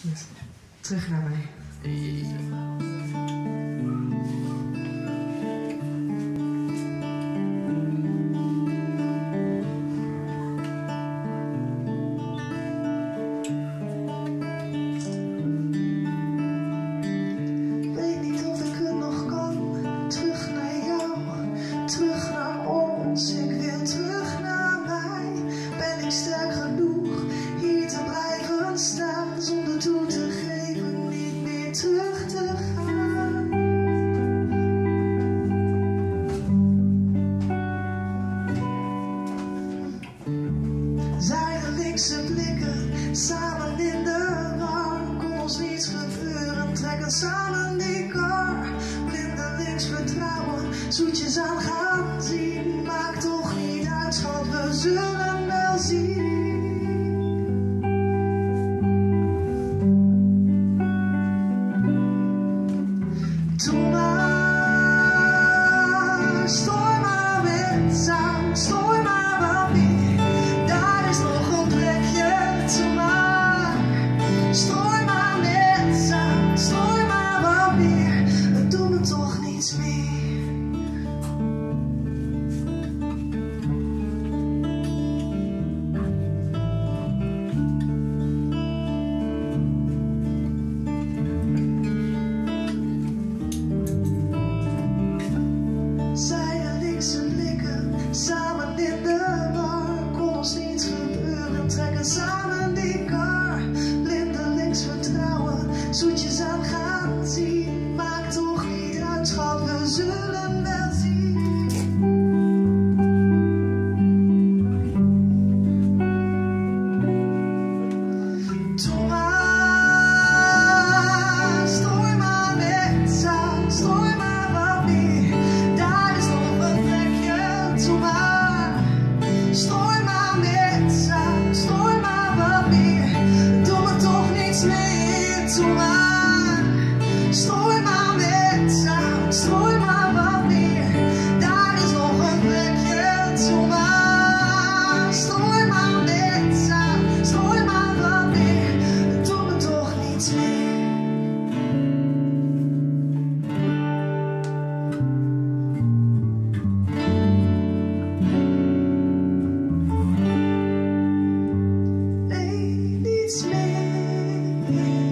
Yes. Terug naar mij. Weet niet of ik het nog kan. Terug naar jou, terug naar ons. Ik wil terug naar mij. Ben ik sterk genoeg hier te blijven staan zonder toe te geven, niet meer terug te gaan. Zijdelingse blikken, samen in de war. Kon ons niets gebeuren, trekken samen die kar. Blindelings vertrouwen, zoetjes aan gaan zien. Maakt toch niet uit, schat, we zullen wel zien. Doe maar, stoor maar met aan, stoor maar wat meer. Daar is nog een plekje, doe maar. Stoor maar met aan, stoor maar wat meer. Het doet me toch niets meer. Zijdelingse blikken, samen in de war. Kon ons niets gebeuren, trekken samen die kar. Blindelings vertrouwen, zoetjes aan gaan zien. Maakt toch niet uit, schat, we zullen wel zien. Doe maar, stoor maar met aan, stoor maar wat meer. Daar is nog een plekje, doe maar. Stoor maar met aan, stoor maar wat meer. Doe me toch niets meer, doe maar. Stoor maar met aan, stoor maar wat meer. Daar is nog een plekje, doe maar. Stoor maar met aan, stoor maar wat meer. Doe me toch niets meer. Nee, niets meer.